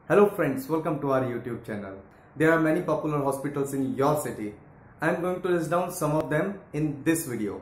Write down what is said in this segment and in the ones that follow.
Hello friends, welcome to our YouTube channel. There are many popular hospitals in your city. I am going to list down some of them in this video.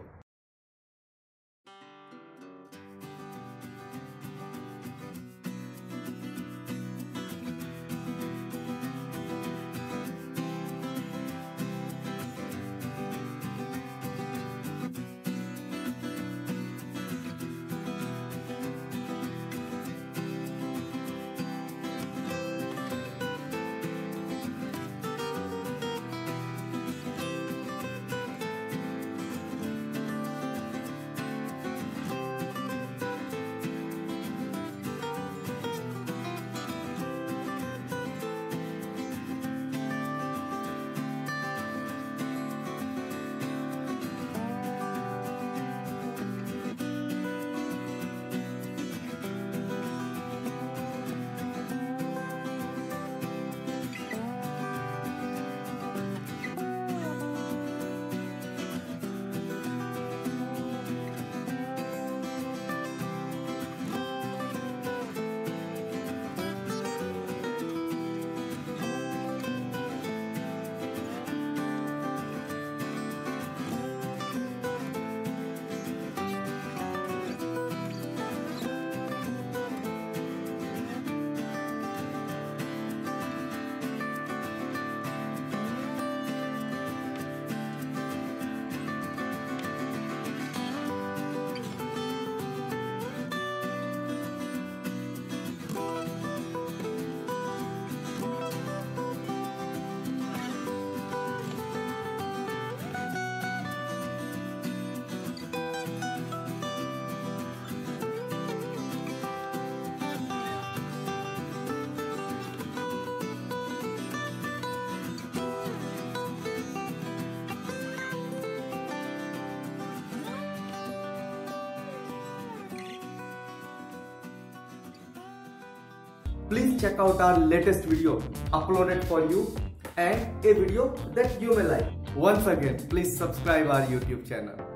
Please check out our latest video uploaded for you and a video that you may like. Once again, please subscribe our YouTube channel.